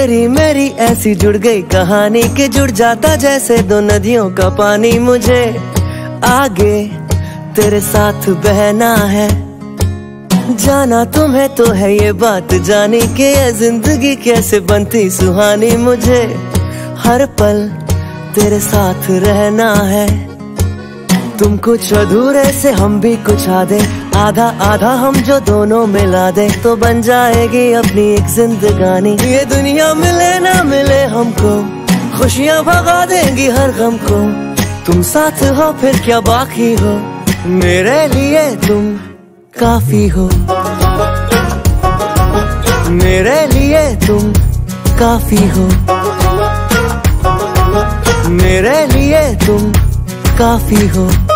तेरी मेरी ऐसी जुड़ गई कहानी कि जुड़ जाता जैसे दो नदियों का पानी। मुझे आगे तेरे साथ बहना है, जाना तुम्हें तो है ये बात जानी कि ये जिंदगी कैसे बनती सुहानी। मुझे हर पल तेरे साथ रहना है, तुम कुछ अधूरे से हम भी कुछ आधे, आधा आधा हम जो दोनों मिला दे तो बन जाएगी अपनी एक जिंदगानी। ये दुनिया मिले ना मिले हमको, खुशियाँ भगा देंगी हर गम को। तुम साथ हो फिर क्या बाकी हो, मेरे लिए तुम काफी हो, मेरे लिए तुम काफी हो, मेरे लिए तुम काफी हो।